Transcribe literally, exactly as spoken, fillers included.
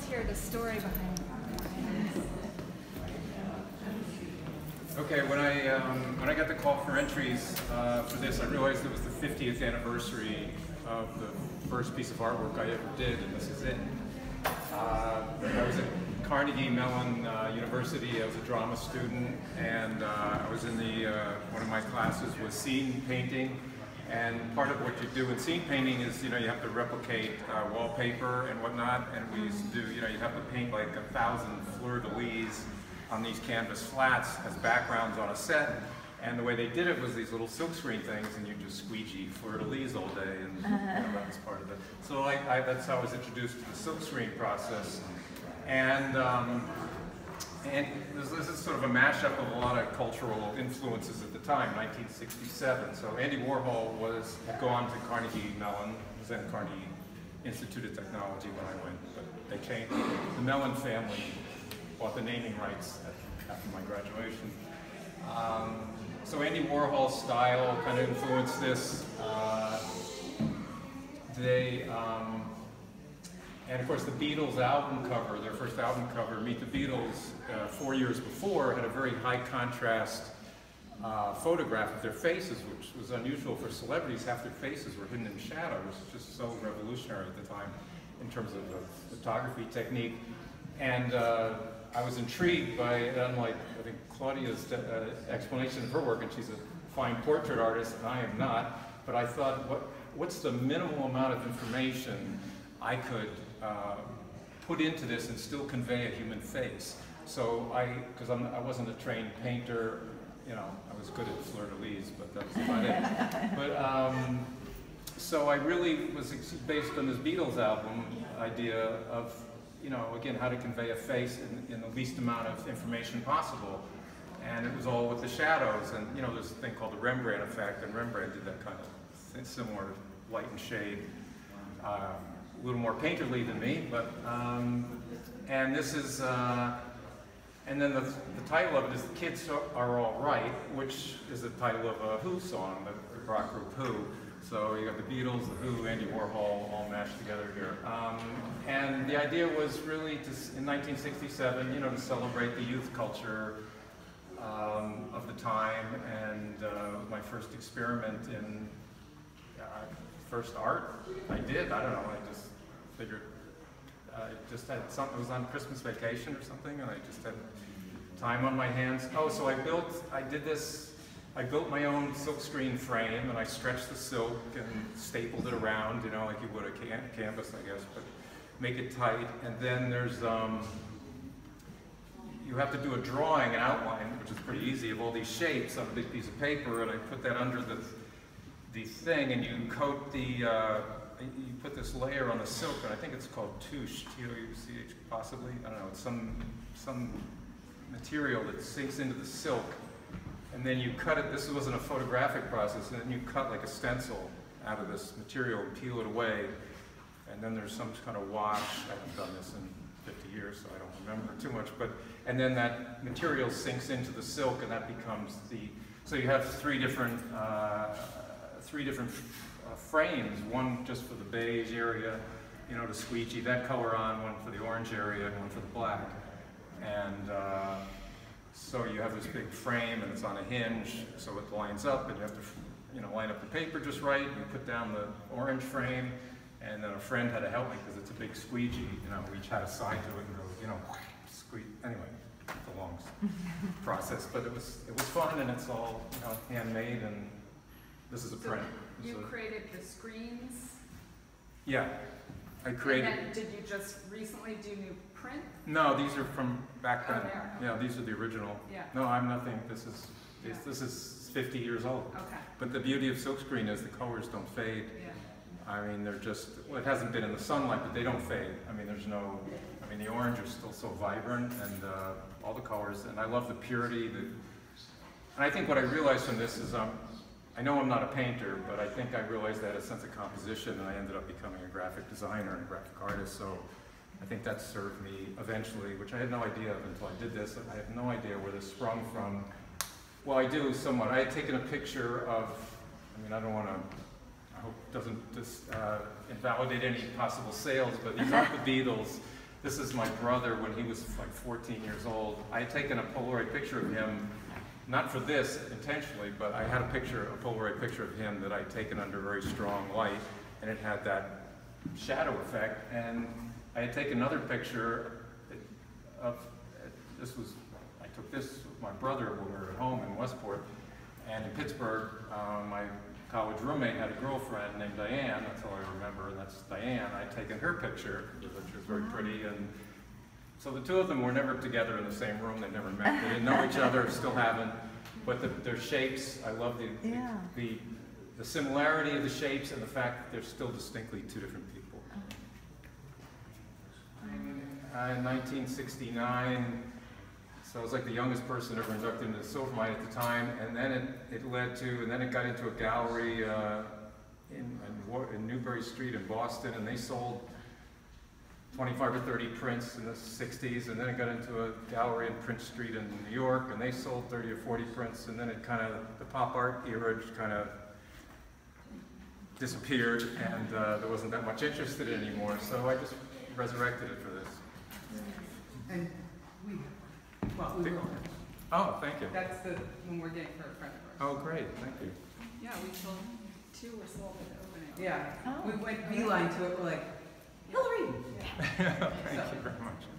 hear the story behind it. Okay, when I um, when I got the call for entries uh, for this, I realized it was the fiftieth anniversary of the first piece of artwork I ever did, and this is it. Uh, I was at Carnegie Mellon uh, University. I was a drama student, and uh, I was in the uh, one of my classes was scene painting. And part of what you do in scene painting is, you know, you have to replicate uh, wallpaper and whatnot. And we used to do, you know, you have to paint like a thousand fleur-de-lis on these canvas flats as backgrounds on a set. And the way they did it was these little silkscreen things, and you just squeegee fleur-de-lis all day, and you know, that was part of it. So I, I, that's how I was introduced to the silkscreen process. And um, And this, this is sort of a mashup of a lot of cultural influences at the time, nineteen sixty-seven. So Andy Warhol was had gone to Carnegie Mellon, was then Carnegie Institute of Technology when I went, but they changed. The Mellon family bought the naming rights at, after my graduation. Um, so Andy Warhol's style kind of influenced this. Uh, they. Um, And of course the Beatles album cover, their first album cover, Meet the Beatles, uh, four years before, had a very high contrast uh, photograph of their faces, which was unusual for celebrities. Half their faces were hidden in shadows, just so revolutionary at the time in terms of the photography technique. And uh, I was intrigued by, unlike I think Claudia's uh, explanation of her work, and she's a fine portrait artist, and I am not, but I thought, what, what's the minimal amount of information I could uh, put into this and still convey a human face? So I, because I wasn't a trained painter, you know, I was good at fleur-de-lis, but that's about it. But um, so I really was based on this Beatles album idea of, you know, again, how to convey a face in, in the least amount of information possible. And it was all with the shadows, and you know, there's a thing called the Rembrandt effect, and Rembrandt did that kind of similar light and shade. Uh, a little more painterly than me, but, um, and this is, uh, and then the, the title of it is The Kids Are All Right, which is the title of a Who song, the rock group Who. So you got the Beatles, the Who, Andy Warhol, all mashed together here. Um, and the idea was really to, in nineteen sixty-seven, you know, to celebrate the youth culture um, of the time, and uh, my first experiment in uh, first art I did, I don't know, I just figured, I uh, just had something, it was on Christmas vacation or something, and I just had time on my hands. Oh, so I built, I did this, I built my own silkscreen frame, and I stretched the silk and stapled it around, you know, like you would a can canvas, I guess, but make it tight. And then there's, um, you have to do a drawing, an outline, which is pretty easy, of all these shapes on a big piece of paper, and I put that under the the thing, and you coat the, uh, you put this layer on the silk, and I think it's called touche, T O U C H, possibly, I don't know, it's some, some material that sinks into the silk, and then you cut it, this wasn't a photographic process, and then you cut like a stencil out of this material and peel it away, and then there's some kind of wash. I haven't done this in fifty years, so I don't remember too much, but, and then that material sinks into the silk, and that becomes the, so you have three different, uh, three different uh, frames, one just for the beige area, you know, to squeegee that color on, one for the orange area, and one for the black. And uh, so you have this big frame, and it's on a hinge, so it lines up, and you have to, you know, line up the paper just right, and you put down the orange frame, and then a friend had to help me, because it's a big squeegee, you know, we each had a side to it, and go, you know, squeeze, anyway, it's a long process, but it was, it was fun, and it's all, you know, handmade, and this is a so print. You so, created the screens? Yeah, I created. And then did you just recently do new print? No, these are from back then. Oh, there. Yeah, these are the original. Yeah. No, I'm nothing. This is this, Yeah. this is fifty years old. Okay. But the beauty of silkscreen is the colors don't fade. Yeah. I mean, they're just, well, it hasn't been in the sunlight, but they don't fade. I mean, there's no, I mean, the orange is still so vibrant, and uh, all the colors, and I love the purity. The, and I think what I realized from this is, um, I know I'm not a painter, but I think I realized that a sense of composition, and I ended up becoming a graphic designer and a graphic artist, so I think that served me eventually, which I had no idea of until I did this. I have no idea where this sprung from. Well, I do somewhat. I had taken a picture of, I mean, I don't want to, I hope it doesn't just uh, invalidate any possible sales, but these aren't the Beatles. This is my brother when he was like fourteen years old. I had taken a Polaroid picture of him, not for this intentionally, but I had a picture, a Polaroid picture of him that I'd taken under very strong light, and it had that shadow effect. And I had taken another picture of, this was, I took this with my brother when we were at home in Westport, and in Pittsburgh, uh, my college roommate had a girlfriend named Diane, that's all I remember, and that's Diane. I'd taken her picture, which was very pretty, and so the two of them were never together in the same room, they never met, they didn't know each other, still haven't, but the, their shapes, I love the, Yeah. the, the, the similarity of the shapes and the fact that they're still distinctly two different people. Uh, in nineteen sixty-nine, so I was like the youngest person ever inducted into the Silver Mine at the time, and then it, it led to, and then it got into a gallery uh, in, in, in Newbury Street in Boston, and they sold twenty-five or thirty prints in the sixties, and then it got into a gallery in Prince Street in New York, and they sold thirty or forty prints, and then it kind of, the pop art era kind of disappeared, and uh, there wasn't that much interest in it anymore, so I just resurrected it for this. And we, well, we will. Oh, thank you. That's the one we're getting for a friend of ours. Oh, great, thank you. Yeah, we sold, two were sold at the opening. Yeah, Oh. we went beeline to it, we're like, Hillary! Thank you very much.